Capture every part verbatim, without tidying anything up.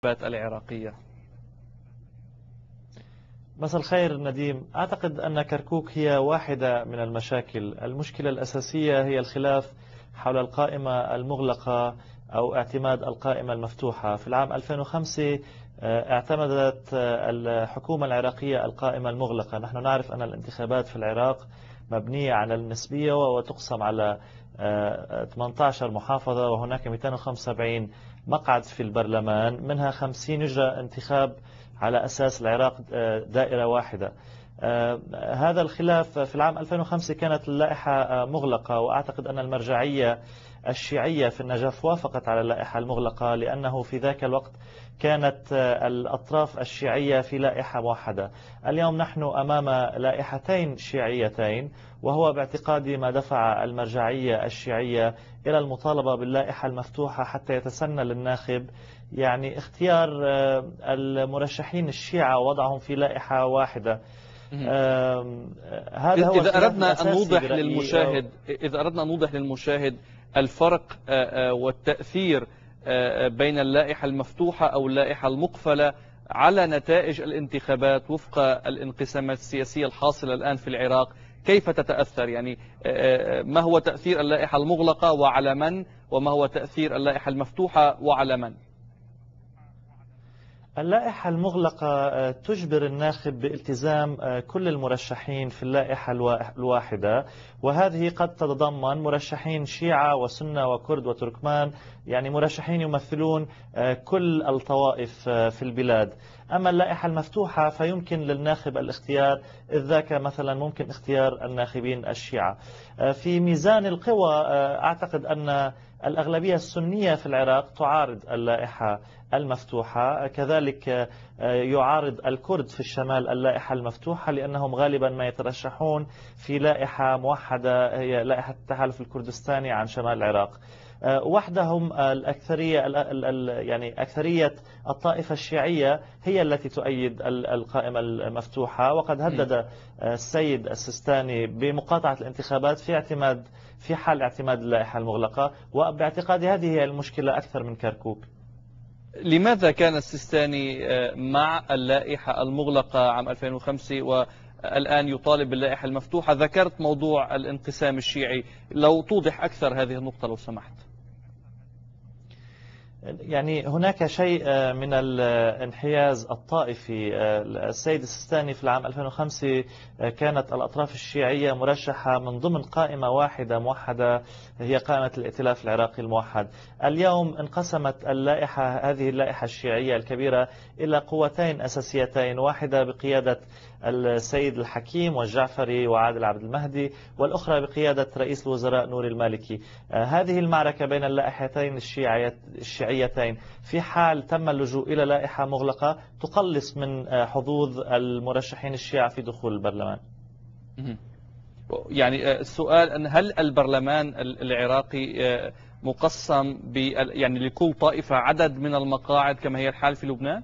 الانتخابات العراقية؟ مساء الخير نديم. أعتقد أن كركوك هي واحدة من المشاكل. المشكلة الأساسية هي الخلاف حول القائمة المغلقة أو اعتماد القائمة المفتوحة. في العام ألفين وخمسة اعتمدت الحكومة العراقية القائمة المغلقة. نحن نعرف أن الانتخابات في العراق مبنية على النسبية وتقسم على ثمانية عشر محافظة، وهناك مئتين وخمسة وسبعين مقعد في البرلمان، منها خمسين يجرى انتخاب على أساس العراق دائرة واحدة. هذا الخلاف في العام ألفين وخمسة كانت اللائحة مغلقة، وأعتقد أن المرجعية الشيعية في النجف وافقت على اللائحة المغلقة، لأنه في ذاك الوقت كانت الأطراف الشيعية في لائحة موحدة. اليوم نحن أمام لائحتين شيعيتين، وهو باعتقادي ما دفع المرجعية الشيعية إلى المطالبة باللائحة المفتوحة حتى يتسنى للناخب يعني اختيار المرشحين الشيعة ووضعهم في لائحة واحدة. هذا هو إذا أردنا أن نوضح للمشاهد إذا أردنا أن نوضح للمشاهد الفرق والتأثير بين اللائحة المفتوحة أو اللائحة المقفلة على نتائج الانتخابات وفق الانقسامات السياسية الحاصلة الآن في العراق، كيف تتأثر؟ يعني ما هو تأثير اللائحة المغلقة وعلى من، وما هو تأثير اللائحة المفتوحة وعلى من؟ اللائحة المغلقة تجبر الناخب بالتزام كل المرشحين في اللائحة الواحدة، وهذه قد تتضمن مرشحين شيعة وسنة وكرد وتركمان، يعني مرشحين يمثلون كل الطوائف في البلاد. أما اللائحة المفتوحة فيمكن للناخب الاختيار، إذ ذاك مثلا ممكن اختيار الناخبين الشيعة. في ميزان القوى أعتقد أن الأغلبية السنية في العراق تعارض اللائحة المفتوحة، كذلك يعارض الكرد في الشمال اللائحة المفتوحة، لأنهم غالبا ما يترشحون في لائحة موحدة هي لائحة التحالف الكردستاني عن شمال العراق. وحدهم الأكثرية يعني أكثرية الطائفة الشيعية هي التي تؤيد القائمة المفتوحة، وقد هدد السيد السيستاني بمقاطعة الانتخابات في اعتماد في حال اعتماد اللائحة المغلقة، وباعتقادي هذه هي المشكلة أكثر من كركوك. لماذا كان السيستاني مع اللائحة المغلقة عام ألفين وخمسة والآن يطالب باللائحة المفتوحة؟ ذكرت موضوع الانقسام الشيعي، لو توضح أكثر هذه النقطة لو سمحت. يعني هناك شيء من الانحياز الطائفي. السيد السيستاني في العام ألفين وخمسة كانت الأطراف الشيعية مرشحة من ضمن قائمة واحدة موحدة هي قائمة الائتلاف العراقي الموحد. اليوم انقسمت اللائحة هذه اللائحة الشيعية الكبيرة إلى قوتين أساسيتين، واحدة بقيادة السيد الحكيم والجعفري وعادل عبد المهدي، والأخرى بقيادة رئيس الوزراء نور المالكي. هذه المعركة بين اللائحتين الشيعيتين في حال تم اللجوء إلى لائحة مغلقة تقلص من حظوظ المرشحين الشيعة في دخول البرلمان. يعني السؤال أن هل البرلمان العراقي مقسم يعني لكل طائفة عدد من المقاعد كما هي الحال في لبنان؟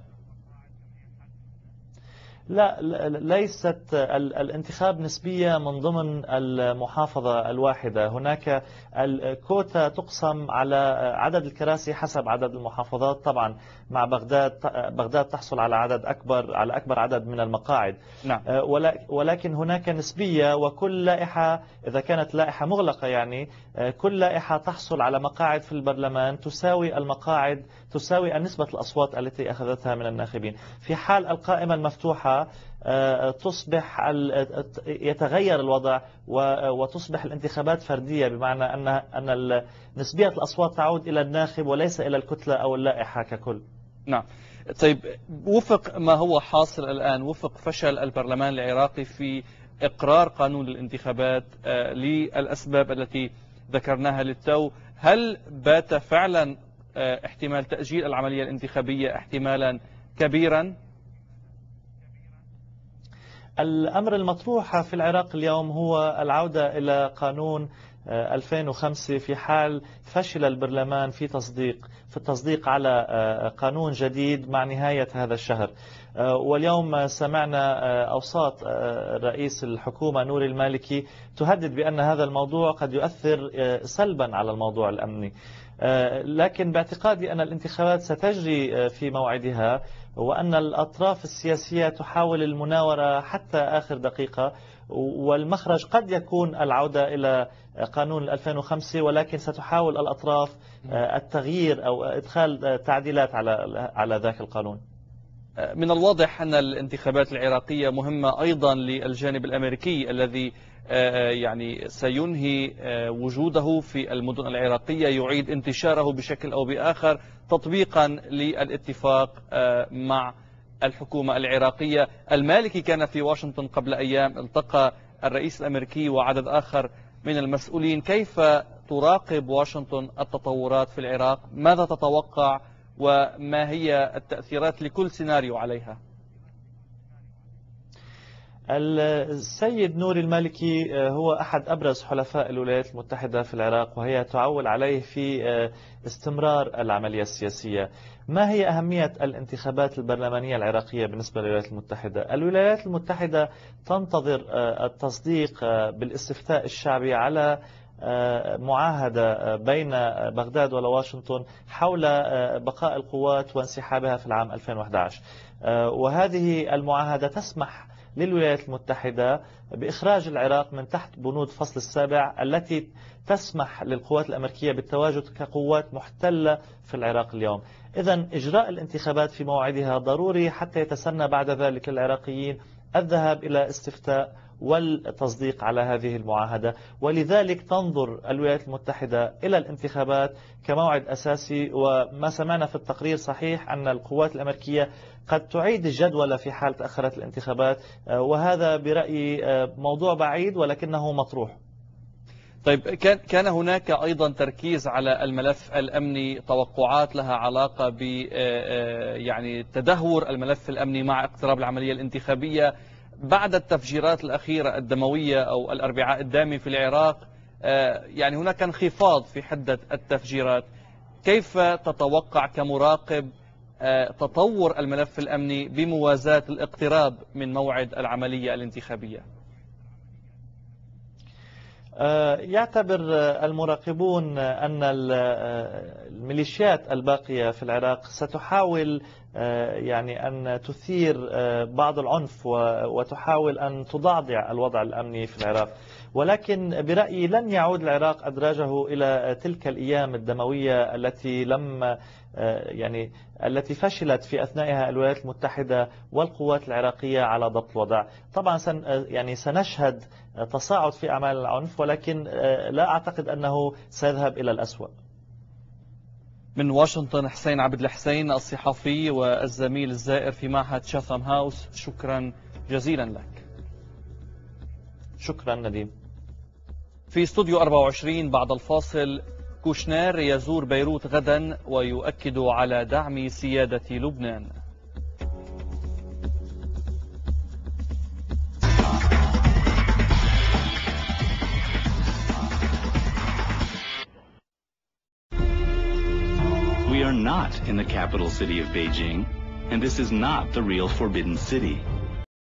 لا، ليست الانتخاب نسبية من ضمن المحافظة الواحدة. هناك الكوتا تقسم على عدد الكراسي حسب عدد المحافظات. طبعا مع بغداد بغداد تحصل على عدد أكبر على أكبر عدد من المقاعد. نعم. ولكن هناك نسبية، وكل لائحة إذا كانت لائحة مغلقة يعني كل لائحة تحصل على مقاعد في البرلمان تساوي المقاعد تساوي نسبة الأصوات التي أخذتها من الناخبين. في حال القائمة المفتوحة تصبح يتغير الوضع وتصبح الانتخابات فردية، بمعنى أن أن نسبية الأصوات تعود إلى الناخب وليس إلى الكتلة أو اللائحة ككل. نعم. طيب، وفق ما هو حاصل الآن، وفق فشل البرلمان العراقي في إقرار قانون الانتخابات للأسباب التي ذكرناها للتو، هل بات فعلا احتمال تأجيل العملية الانتخابية احتمالا كبيرا؟ الأمر المطروح في العراق اليوم هو العودة إلى قانون ألفين وخمسة في حال فشل البرلمان في تصديق في التصديق على قانون جديد مع نهاية هذا الشهر. واليوم سمعنا أوساط رئيس الحكومة نوري المالكي تهدد بأن هذا الموضوع قد يؤثر سلبا على الموضوع الأمني. لكن باعتقادي أن الانتخابات ستجري في موعدها، وأن الأطراف السياسية تحاول المناورة حتى آخر دقيقة، والمخرج قد يكون العودة إلى قانون ألفين وخمسة، ولكن ستحاول الأطراف التغيير أو إدخال تعديلات على على ذاك القانون. من الواضح أن الانتخابات العراقية مهمة أيضا للجانب الأمريكي الذي يعني سينهي وجوده في المدن العراقية، يعيد انتشاره بشكل أو بآخر تطبيقا للاتفاق مع الحكومة العراقية. المالكي كان في واشنطن قبل أيام، التقى الرئيس الأمريكي وعدد آخر من المسؤولين. كيف تراقب واشنطن التطورات في العراق؟ ماذا تتوقع وما هي التأثيرات لكل سيناريو عليها؟ السيد نوري المالكي هو أحد أبرز حلفاء الولايات المتحدة في العراق، وهي تعول عليه في استمرار العملية السياسية. ما هي أهمية الانتخابات البرلمانية العراقية بالنسبة للولايات المتحدة؟ الولايات المتحدة تنتظر التصديق بالاستفتاء الشعبي على معاهدة بين بغداد وواشنطن حول بقاء القوات وانسحابها في العام ألفين وأحد عشر، وهذه المعاهدة تسمح للولايات المتحدة بإخراج العراق من تحت بنود فصل السابع التي تسمح للقوات الأمريكية بالتواجد كقوات محتلة في العراق اليوم. إذن إجراء الانتخابات في موعدها ضروري حتى يتسنى بعد ذلك العراقيين الذهاب إلى استفتاء والتصديق على هذه المعاهدة، ولذلك تنظر الولايات المتحدة إلى الانتخابات كموعد أساسي. وما سمعنا في التقرير صحيح أن القوات الأمريكية قد تعيد الجدول في حال تأخرت الانتخابات، وهذا برأيي موضوع بعيد ولكنه مطروح. طيب، كان كان هناك أيضا تركيز على الملف الأمني، توقعات لها علاقة ب يعني تدهور الملف الأمني مع اقتراب العملية الانتخابية بعد التفجيرات الأخيرة الدموية أو الأربعاء الدامي في العراق. يعني هناك انخفاض في حدة التفجيرات. كيف تتوقع كمراقب تطور الملف الأمني بموازاة الاقتراب من موعد العملية الانتخابية؟ يعتبر المراقبون أن الميليشيات الباقية في العراق ستحاول يعني أن تثير بعض العنف وتحاول أن تضعضع الوضع الأمني في العراق، ولكن برأيي لن يعود العراق أدراجه إلى تلك الأيام الدموية التي لم يعني التي فشلت في أثنائها الولايات المتحدة والقوات العراقية على ضبط الوضع. طبعا سن يعني سنشهد تصاعد في أعمال العنف، ولكن لا أعتقد أنه سيذهب إلى الأسوأ. من واشنطن، حسين عبد الحسين الصحفي والزميل الزائر في معهد شاثام هاوس، شكرا جزيلا لك. شكرا نديم. في استوديو أربعة وعشرين بعد الفاصل، كوشنير يزور بيروت غدا ويؤكد على دعم سيادة لبنان. We are not in the capital city of Beijing, and this is not the real Forbidden City.